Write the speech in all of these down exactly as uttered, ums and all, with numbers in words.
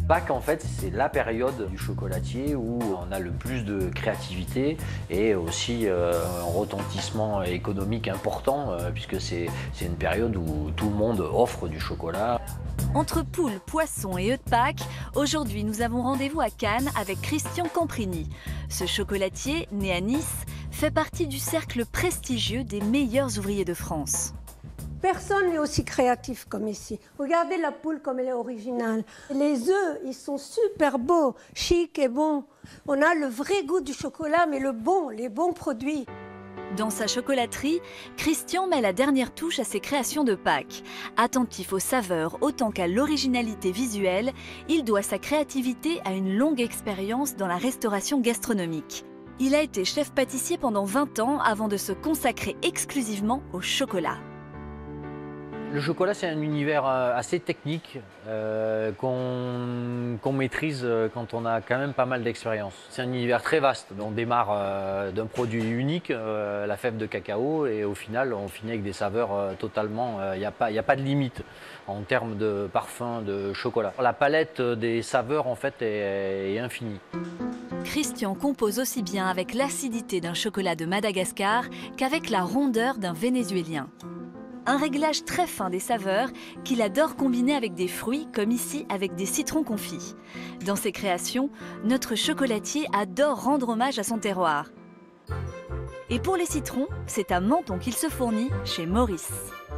Pâques, en fait, c'est la période du chocolatier où on a le plus de créativité et aussi euh, un retentissement économique important euh, puisque c'est une période où tout le monde offre du chocolat. Entre poules, poissons et œufs de Pâques, aujourd'hui nous avons rendez-vous à Cannes avec Christian Camprini. Ce chocolatier, né à Nice, fait partie du cercle prestigieux des meilleurs ouvriers de France. Personne n'est aussi créatif comme ici. Regardez la poule comme elle est originale. Les œufs, ils sont super beaux, chic et bons. On a le vrai goût du chocolat, mais le bon, les bons produits. Dans sa chocolaterie, Christian met la dernière touche à ses créations de Pâques. Attentif aux saveurs autant qu'à l'originalité visuelle, il doit sa créativité à une longue expérience dans la restauration gastronomique. Il a été chef pâtissier pendant vingt ans avant de se consacrer exclusivement au chocolat. Le chocolat, c'est un univers assez technique euh, qu'on qu'on maîtrise quand on a quand même pas mal d'expérience. C'est un univers très vaste. On démarre euh, d'un produit unique, euh, la fève de cacao, et au final, on finit avec des saveurs euh, totalement... Il n'y a pas, y a pas de limite en termes de parfum, de chocolat. La palette des saveurs, en fait, est, est infinie. Christian compose aussi bien avec l'acidité d'un chocolat de Madagascar qu'avec la rondeur d'un vénézuélien. Un réglage très fin des saveurs qu'il adore combiner avec des fruits, comme ici avec des citrons confits. Dans ses créations, notre chocolatier adore rendre hommage à son terroir. Et pour les citrons, c'est à Menton qu'il se fournit chez Maurice.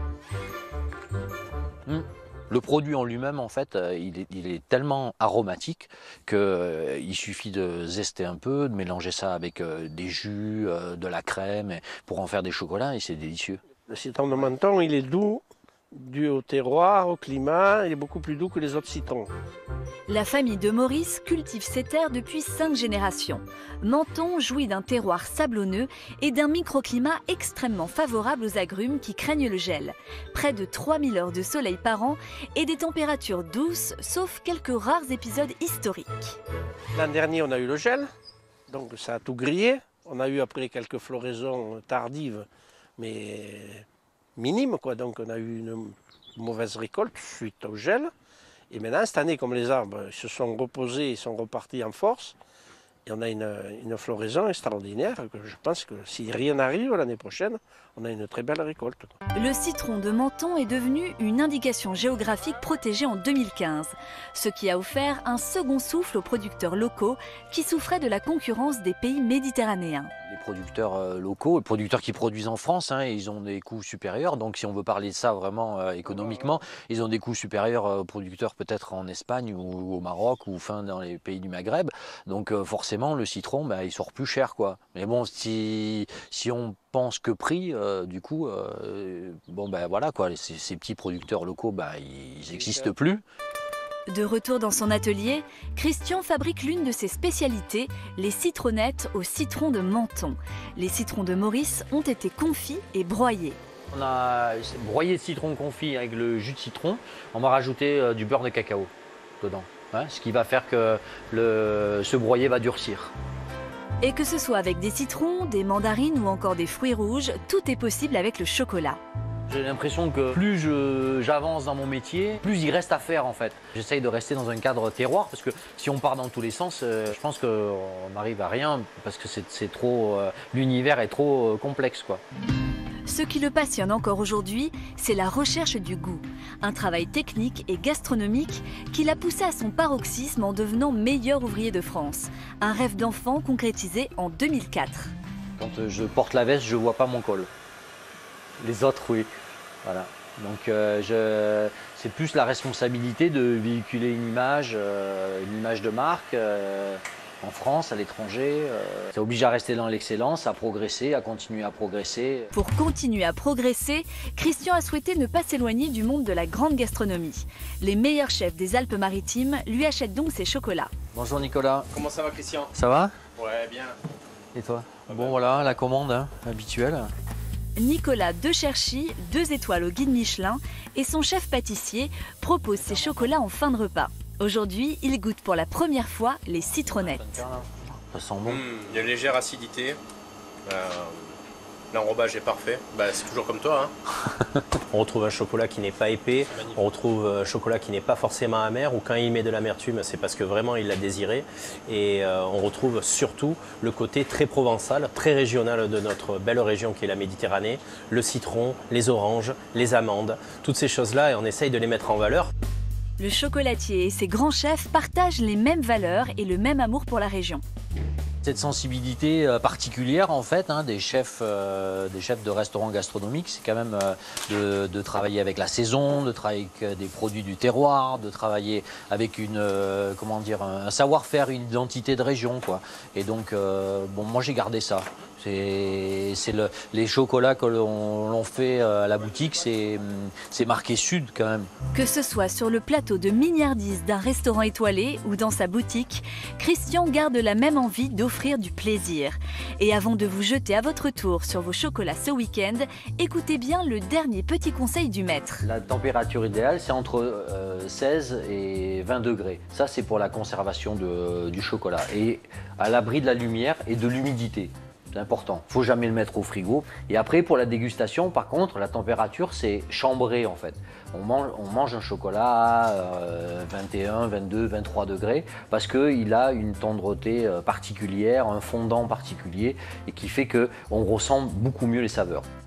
Mmh. Le produit en lui-même, en fait, il est, il est tellement aromatique qu'il euh, suffit de zester un peu, de mélanger ça avec euh, des jus, euh, de la crème, pour en faire des chocolats, et c'est délicieux. Le citron de Menton, il est doux, dû au terroir, au climat, il est beaucoup plus doux que les autres citrons. La famille de Maurice cultive ces terres depuis cinq générations. Menton jouit d'un terroir sablonneux et d'un microclimat extrêmement favorable aux agrumes qui craignent le gel. Près de trois mille heures de soleil par an et des températures douces, sauf quelques rares épisodes historiques. L'an dernier, on a eu le gel, donc ça a tout grillé. On a eu après quelques floraisons tardives, mais minimes, quoi. Donc on a eu une mauvaise récolte suite au gel. Et maintenant, cette année, comme les arbres se sont reposés et sont repartis en force, et on a une, une floraison extraordinaire, que je pense que si rien n'arrive l'année prochaine, on a une très belle récolte. Le citron de Menton est devenu une indication géographique protégée en deux mille quinze, ce qui a offert un second souffle aux producteurs locaux qui souffraient de la concurrence des pays méditerranéens. Les producteurs locaux, les producteurs qui produisent en France, hein, ils ont des coûts supérieurs. Donc si on veut parler de ça vraiment euh, économiquement, ils ont des coûts supérieurs aux producteurs peut-être en Espagne ou au Maroc ou enfin dans les pays du Maghreb. Donc euh, forcément le citron, bah, il sort plus cher, quoi. Mais bon, si, si on pense que prix, euh, du coup, euh, bon ben bah, voilà quoi, ces, ces petits producteurs locaux, bah, ils n'existent plus. De retour dans son atelier, Christian fabrique l'une de ses spécialités, les citronnettes au citron de Menton. Les citrons de Maurice ont été confits et broyés. On a broyé le citron confit avec le jus de citron. On va rajouter euh, du beurre de cacao dedans, hein, ce qui va faire que le, ce broyé va durcir. Et que ce soit avec des citrons, des mandarines ou encore des fruits rouges, tout est possible avec le chocolat. J'ai l'impression que plus j'avance dans mon métier, plus il reste à faire en fait. J'essaye de rester dans un cadre terroir parce que si on part dans tous les sens, euh, je pense qu'on n'arrive à rien parce que c'est trop, euh, l'univers est trop euh, complexe, quoi. Ce qui le passionne encore aujourd'hui, c'est la recherche du goût. Un travail technique et gastronomique qui l'a poussé à son paroxysme en devenant meilleur ouvrier de France. Un rêve d'enfant concrétisé en deux mille quatre. Quand je porte la veste, je ne vois pas mon col. Les autres, oui. Voilà. Donc euh, c'est plus la responsabilité de véhiculer une image, euh, une image de marque euh, en France, à l'étranger. Euh, ça oblige à rester dans l'excellence, à progresser, à continuer à progresser. Pour continuer à progresser, Christian a souhaité ne pas s'éloigner du monde de la grande gastronomie. Les meilleurs chefs des Alpes-Maritimes lui achètent donc ses chocolats. Bonjour Nicolas. Comment ça va Christian? Ça va? Ouais, bien. Et toi? Bon voilà, la commande hein, habituelle. Nicolas Decherchy, deux étoiles au guide Michelin, et son chef pâtissier propose ses chocolats en fin de repas. Aujourd'hui, il goûte pour la première fois les citronnettes. Ça sent bon. Mmh, il y a une légère acidité. Euh, L'enrobage est parfait. Bah, c'est toujours comme toi. Hein. On retrouve un chocolat qui n'est pas épais, on retrouve un chocolat qui n'est pas forcément amer, ou quand il met de l'amertume, c'est parce que vraiment il l'a désiré. Et euh, on retrouve surtout le côté très provençal, très régional de notre belle région qui est la Méditerranée, le citron, les oranges, les amandes, toutes ces choses-là, et on essaye de les mettre en valeur. Le chocolatier et ses grands chefs partagent les mêmes valeurs et le même amour pour la région. Cette sensibilité particulière en fait hein, des, chefs, euh, des chefs de restaurants gastronomiques, c'est quand même euh, de, de travailler avec la saison, de travailler avec des produits du terroir, de travailler avec une, euh, comment dire, un savoir-faire, une identité de région, quoi. Et donc, euh, bon, moi j'ai gardé ça. C'est le, les chocolats que l'on fait à la boutique, c'est marqué Sud quand même. Que ce soit sur le plateau de mignardise d'un restaurant étoilé ou dans sa boutique, Christian garde la même envie d'offrir du plaisir. Et avant de vous jeter à votre tour sur vos chocolats ce week-end, écoutez bien le dernier petit conseil du maître. La température idéale, c'est entre euh, seize et vingt degrés. Ça, c'est pour la conservation de, du chocolat. Et à l'abri de la lumière et de l'humidité. C'est important. Il ne faut jamais le mettre au frigo. Et après, pour la dégustation, par contre, la température, c'est chambré en fait. On mange, on mange un chocolat à euh, vingt et un, vingt-deux, vingt-trois degrés parce qu'il a une tendreté particulière, un fondant particulier et qui fait qu'on ressent beaucoup mieux les saveurs.